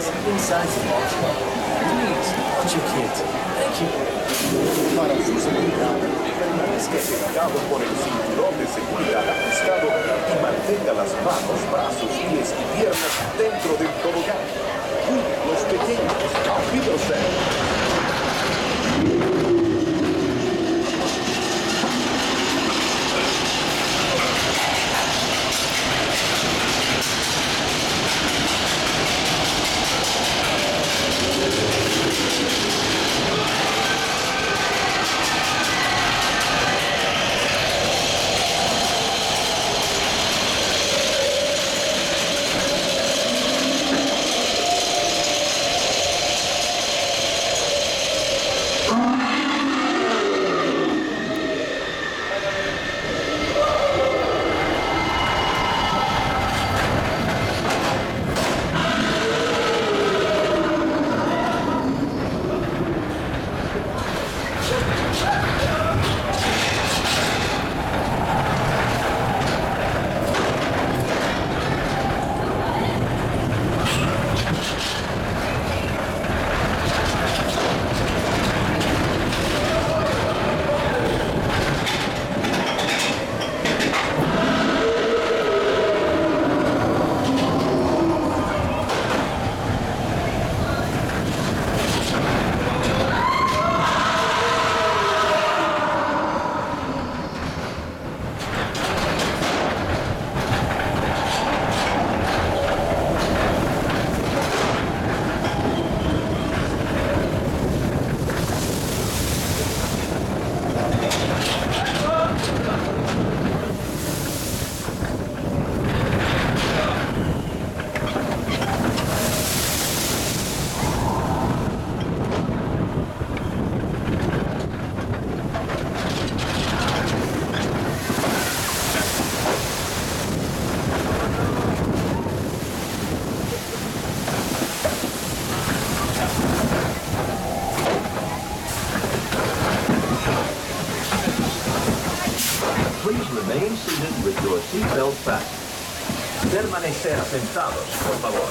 is inside the bobsled. Please, watch your kids. Thank you. Para su seguridad, permanezca pegado por el cinturón de seguridad ajustado y mantenga las manos, brazos, pies y piernas dentro del tobogán. Cuide los pequeños. Auf Wiedersehen. Remain seated with your seatbelt fastened. Permanecer sentados, por favor.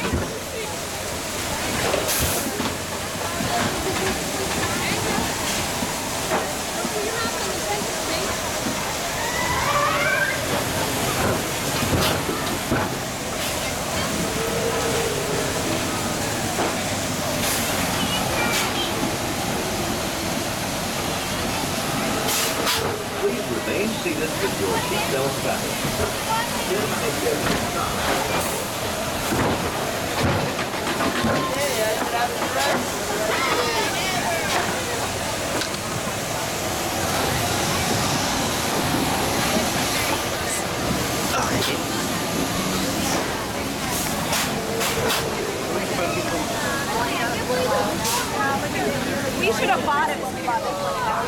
Remain seated with your seatbelt fastened. Permanecer sentados. We should have bought it when we bought this one.